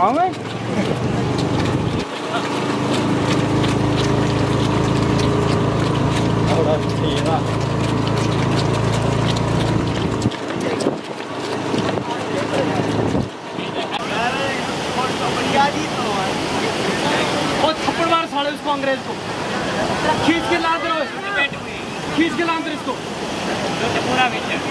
गाँव में चाहिए ना। और थप्पड़ मार साले उसको, अंग्रेज को खींच के लाद रहे हो, खींच के लाद रहे इसको पूरा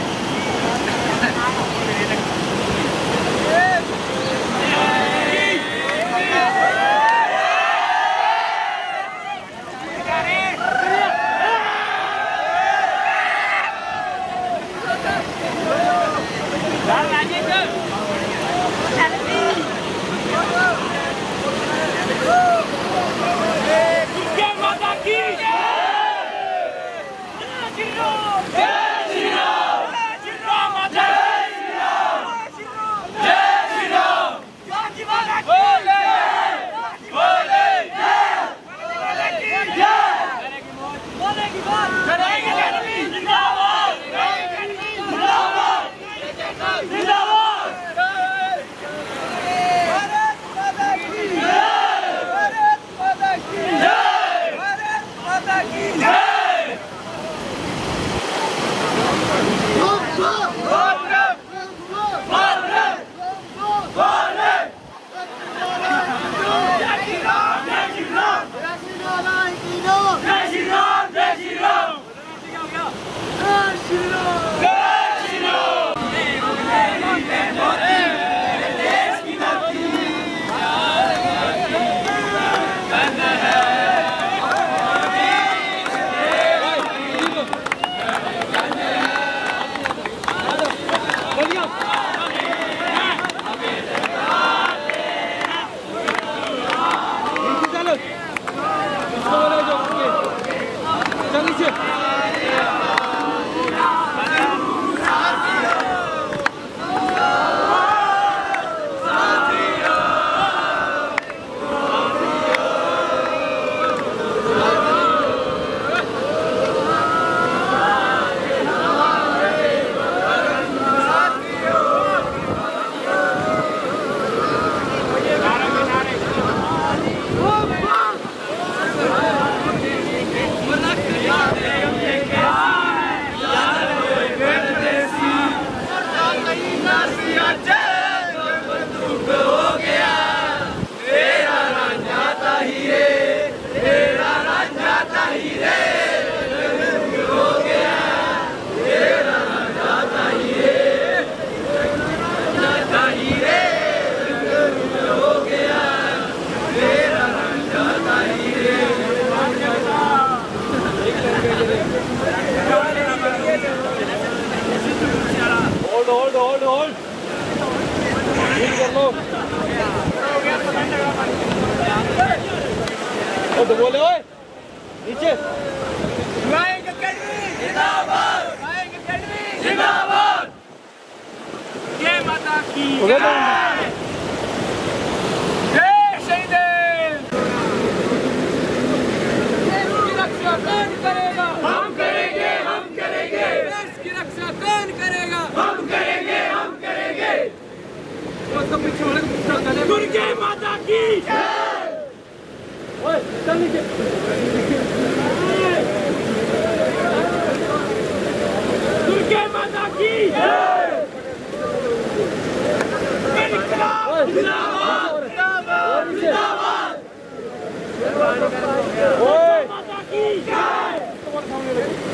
hold. तो बोले ओए नीचे जिंदाबाद जय माता की जय शहीद देश की रक्षा कौन करेगा हम करेंगे देश की रक्षा कौन करेगा हम करेंगे तो पीछे दुर्गे माता की जय ओए चल नीचे दुर्गे माता की जय जिंदाबाद जिंदाबाद माता की जय